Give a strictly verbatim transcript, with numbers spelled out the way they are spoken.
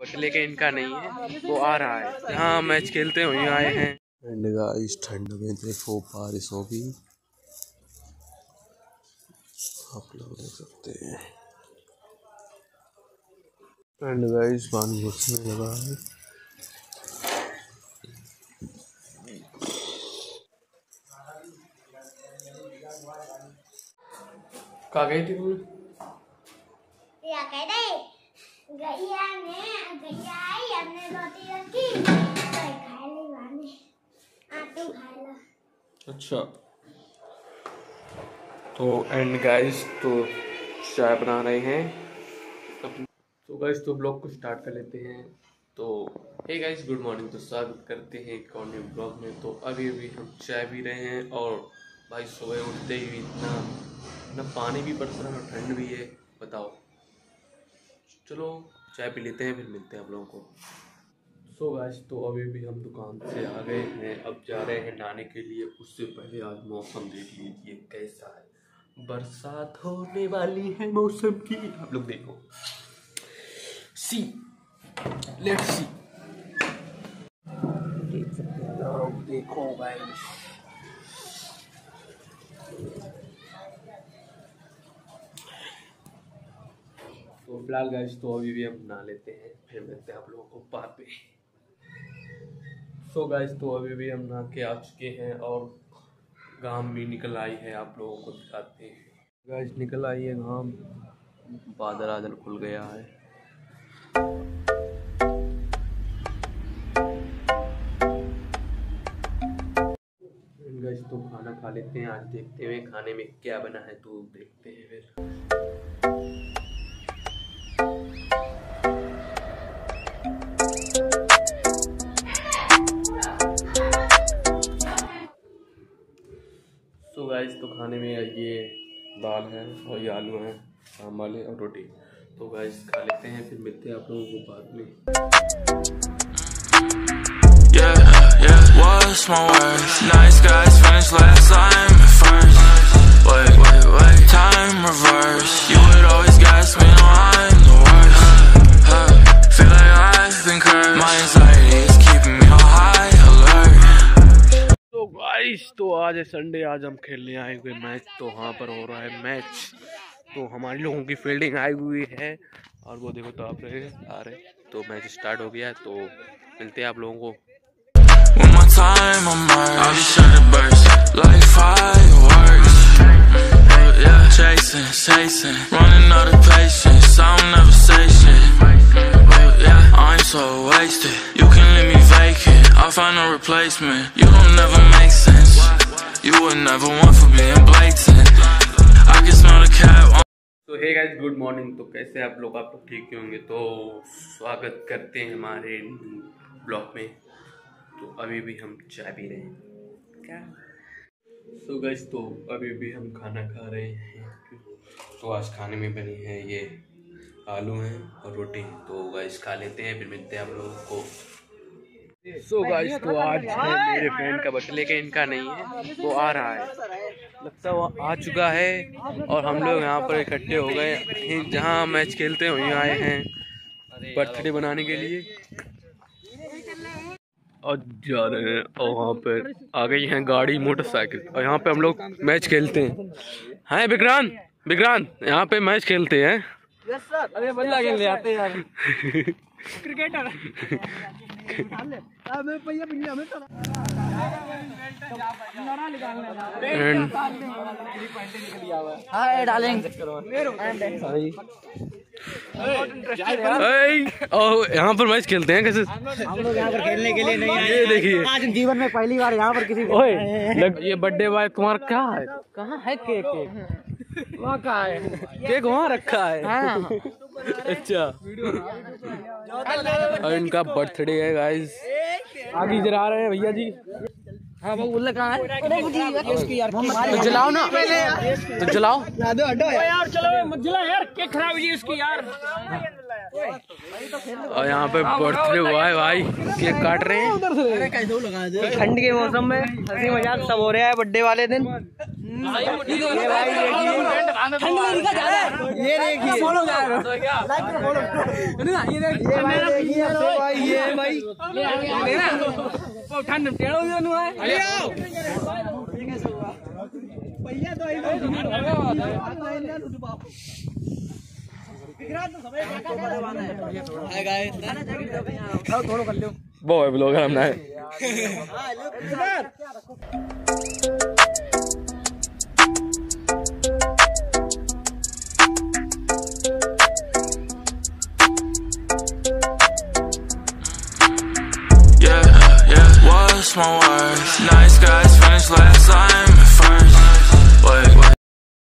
But लेकिन इनका नहीं है, वो आ रहा है। जहाँ मैच खेलते हैं वहीं आए हैं। एंड गाइस ठंड में देखो बारिश होगी, आप लोग देख सकते हैं। एंड गाइस पानी बरसने लगा है। कहाँ गई थी तुम? या कह दे गैया ने गैया आई हमने रोटी रखी तो खा ली वाने आ तू खा ला। अच्छा तो एंड गाइस तो चाय बना रहे हैं तो गाइस तो ब्लॉग को स्टार्ट कर लेते हैं। तो हे गाइस गुड मॉर्निंग, तो स्वागत करते हैं एक और न्यू ब्लॉग में। तो अभी अभी हम चाय पी रहे हैं और भाई सुबह उठते ही इतना ना पानी भी बरस रहा है और ठंड भी है, बताओ। चलो चाय पी लेते हैं, फिर मिलते हैं आप लोगों को। सो गाइस तो अभी भी हम दुकान से आ गए हैं, अब जा रहे हैं नहाने के लिए। उससे पहले आज मौसम देख लीजिए कैसा है, बरसात होने वाली है मौसम की, आप लोग देखो। सी लेट्स सी, देख सकते हैं, देखो गाइस। तो फिलहाल गाइस तो अभी भी हम नहा लेते हैं, फिर मिलते हैं आप लोगों को बाद में। सो गाइस तो अभी भी हम नहा के आ चुके हैं और घाम भी निकल आई है, आप लोगों को दिखाते हैं। गाइस निकल आई है घाम, बादल आदल खुल गया है। गाइस तो खाना खा लेते हैं, आज देखते हैं खाने में क्या बना है, तो देखते हैं फिर। तो गाइस तो खाने में ये दाल है और ये आलू हैं शाम वाले और रोटी। तो गाइस खा लेते हैं, फिर मिलते हैं आप लोगों को बाद में। yeah, yeah. What's my worth? Nice guys finish last, I'm first. Wait, wait, wait. Time reverse. You would always gas me, no I'm the worst. uh, uh, Feel like I've been cursed. My anxiety is keeping me on high alert. तो guys तो आज है Sunday, आज हम खेलने आए हुए match. तो वहाँ पर हो रहा है मैच, तो हमारे लोगों की फील्डिंग आई हुई है और वो देखो तो आप रहे आ रहे। तो मैच स्टार्ट हो गया है, तो मिलते हैं आप लोगों को। So wasted, you can leave me vacant, I'll find a replacement. You don't never make sense, you would never want for being blatant. I can smell the cat. तो हे गाइस गुड मॉर्निंग, तो कैसे आप लोग आप लोग ठीक होंगे। तो स्वागत करते हैं हमारे ब्लॉग में। तो अभी भी हम चाय पी रहे हैं क्या। सो गाइस तो अभी भी हम खाना खा रहे हैं। तो आज खाने में बनी है ये आलू हैं और रोटी। तो गाइस खा लेते हैं, फिर मिलते हैं आप लोगों को। सो गाइस तो आज है मेरे फ्रेंड का बर्थडे, लेकिन इनका नहीं है, वो आ रहा है, लगता है वो आ चुका है। और हम लोग यहाँ पर इकट्ठे हो गए, जहाँ मैच खेलते हैं वहीं आए हैं बर्थडे बनाने के लिए और जा रहे हैं। और वहाँ पर आ गई हैं गाड़ी मोटरसाइकिल, और यहाँ पे हम लोग मैच खेलते हैं। हैं विक्रांत, विक्रांत यहाँ पे मैच खेलते हैं। यस सर, अरे बल्ला खेल ले आते यार क्रिकेटर। हाँ डालेंगे यहाँ पर मैच खेलते हैं कैसे। हम लोग यहाँ पर खेलने के लिए नहीं आए, ये देखिए आज जीवन में पहली बार यहाँ पर किसी को। ये बर्थडे बॉय तुम्हारा क्या है, कहाँ है केक? केक वहाँ कहाँ है, केक वहाँ रखा है। हाँ। अच्छा और इनका बर्थडे है गाइस, आगे जला रहे हैं भैया जी। हाँ वो उल्ला कहाँ है, तो जलाओ ना पहले, तो जलाओ यार, चलो मत जला यार, केक खराब हुई इसकी यार। और यहाँ पे बर्थडे हुआ है भाई, केक काट रहे हैं। ठंड के मौसम में हंसी मजाक सब हो रहा है बर्थडे वाले दिन। ये देखिए भाई ले आ लेना वो ठंड टेढ़ो भी नु है ले आओ ये कैसे हुआ भैया तो आई लूट बाप विक्रांत तो सब हाय गाइस गाना जैकेट दो भैया आओ थोड़ा कर लो वो है ब्लॉगर हमने हां लो इधर My words, nice guys finished last, I'm first. Wait,